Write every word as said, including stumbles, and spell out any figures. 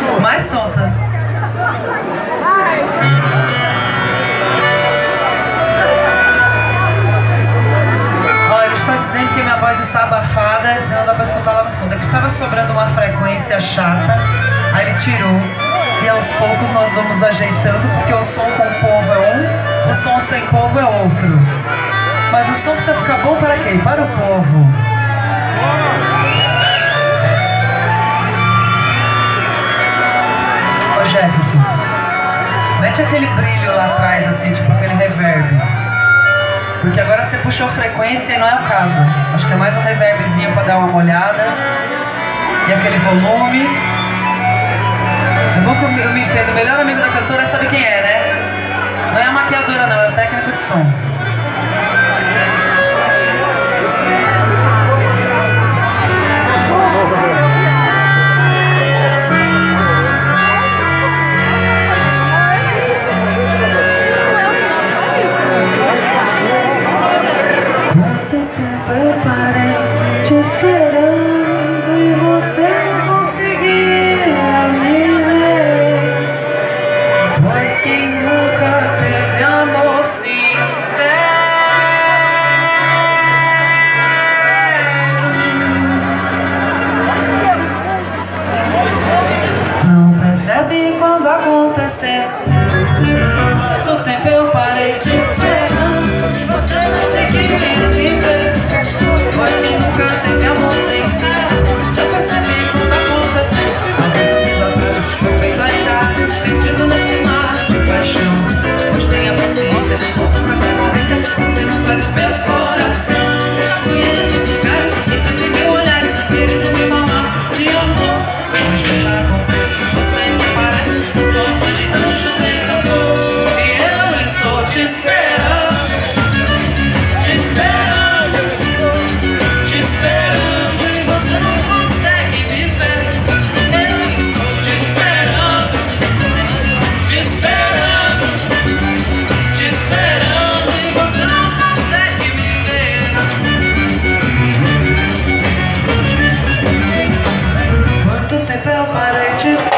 Mais tonta. Ó, ele está dizendo que minha voz está abafada, não dá pra escutar lá no fundo. É que estava sobrando uma frequência chata, aí ele tirou. E aos poucos nós vamos ajeitando, porque o som com o povo é um, o som sem povo é outro. Mas o som precisa ficar bom para quem? Para o povo. Ô Jefferson, mete aquele brilho lá atrás, assim, tipo aquele reverb. Porque agora você puxou frequência e não é o caso. Acho que é mais um reverbzinho para dar uma molhada. E aquele volume. É bom que eu me, eu me entendo. O melhor amigo da cantora sabe quem é, né? Não é a maquiadora não, é o técnico de som. Eu parei te esperando e você não conseguia me ver, pois quem nunca teve amor sincero não percebe quando acontecer. Do tempo eu parei te esperando e você não conseguia me ver, pois quem nunca teve amor sincero não percebe quando acontecer. Talvez você já esteja no peito a idade, perdido nesse mar de paixão. Pois tenha paciência, volta pra concorrência, você não sai do meu coração. Eu já fui em tantos lugares e também mil olhares querendo me falar de amor. Mas me acontece que você me parece tão longe de tanto tempo amor. E eu estou te esperando, te esperando, te esperando e você não consegue me ver. Eu estou te esperando, te esperando, te esperando e você não consegue me ver. Quanto tempo eu parei de esperar?